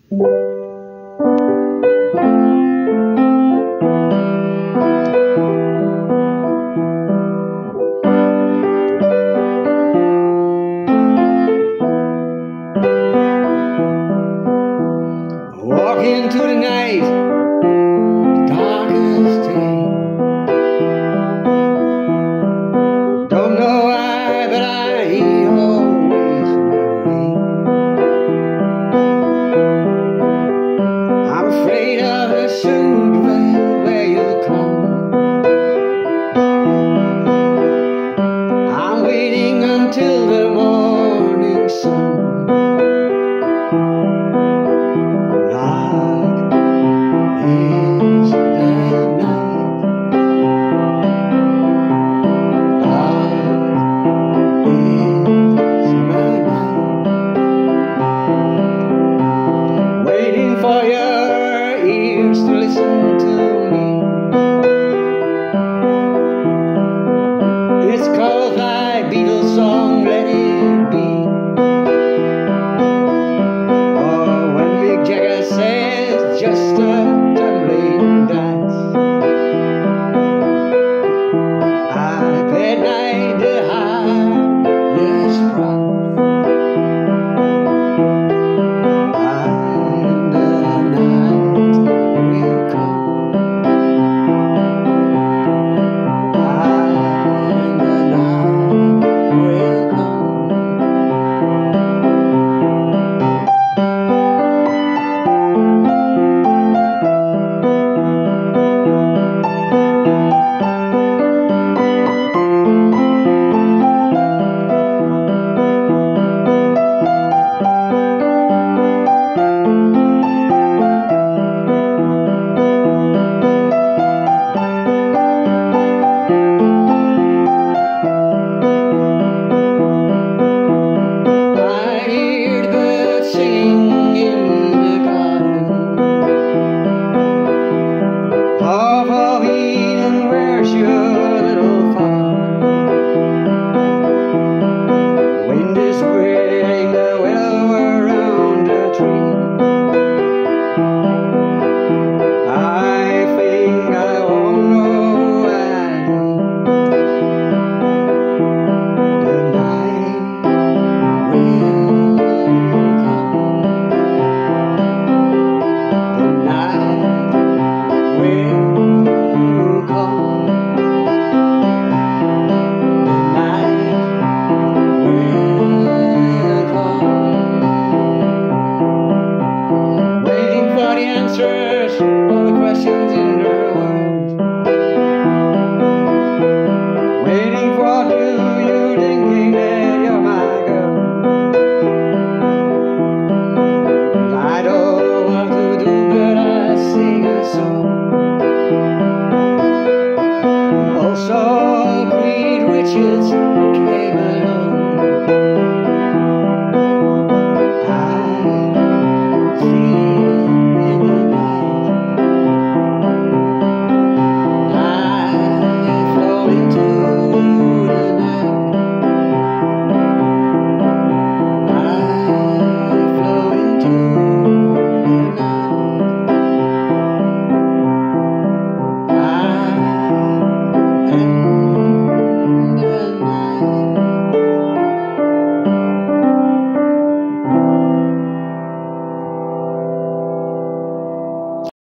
Walk into the night, the darkest day. Don't know why, but I always rain. I'm afraid of the soon where you'll come. I'm waiting until the morning sun. For your ears to listen to me. It's called my Beatles song, Let It Be. Oh, when Mick Jagger says just a tumbling dance, I paid night the highest price. Answers all the questions in her words. Waiting for you thinking that you're my girl. I don't know what to do, but I sing a song. Also, Reed Richards came along. I see. To